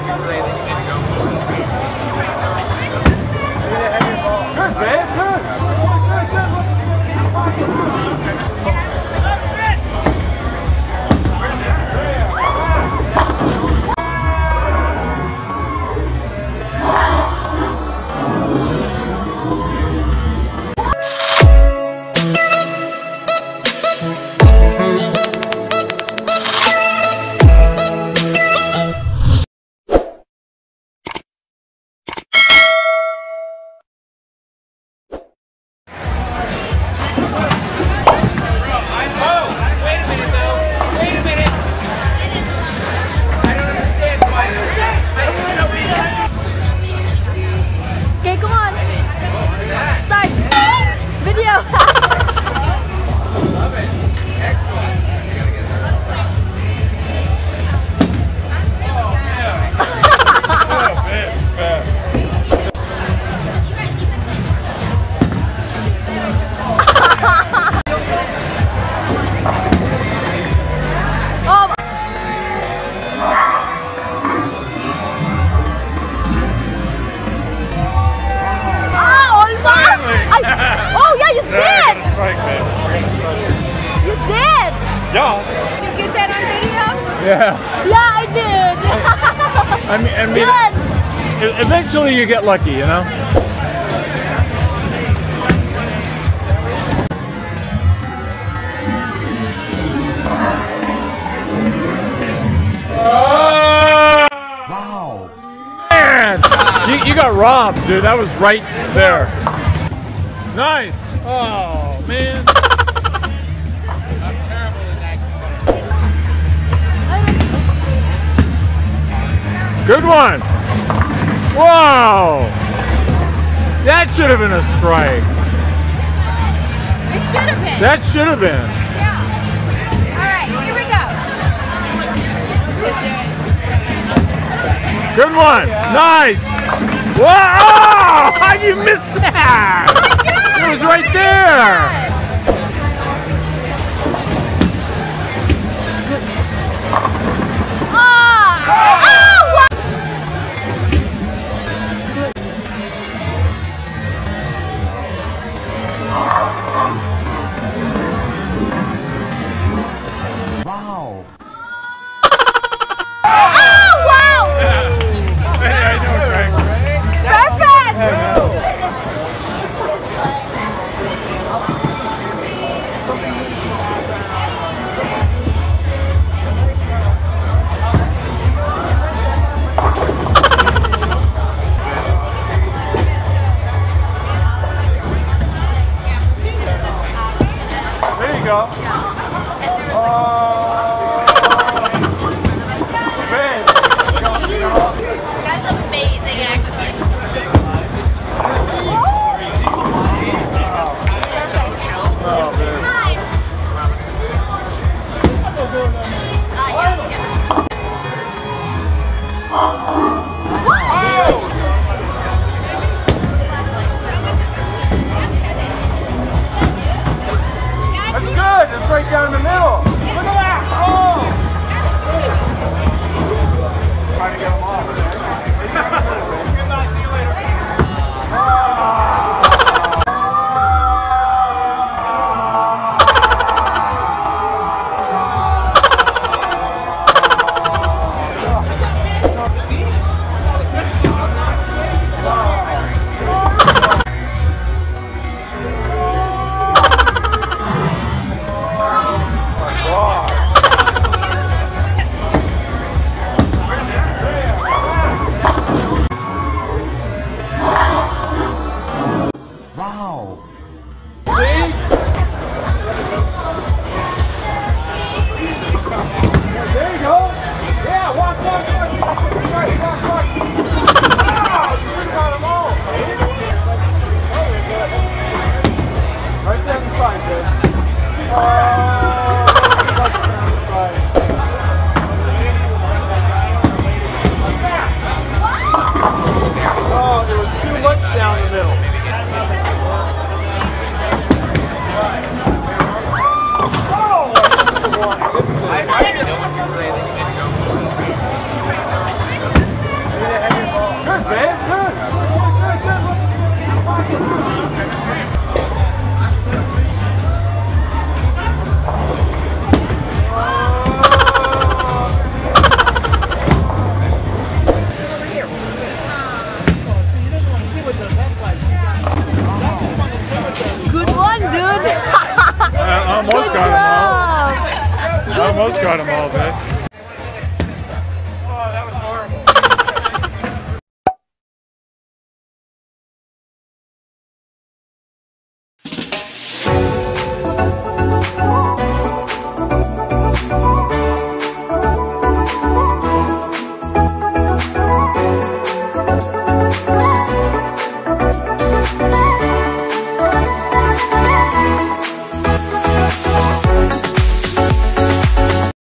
Good, babe, good. Yeah. Yeah, I did. I mean, eventually you get lucky, you know? Wow. Man, you got robbed, dude. That was right there. Nice. Oh, man. Good one! Wow! That should have been a strike. It should have been. That should have been. Yeah. Alright, here we go. Good one! Nice! Wow! How'd you miss that? Oh my God! It was right there! That's amazing, actually. That's good. It's right down the middle. Look at that. Oh! Trying to get them off. Goodbye. See you later.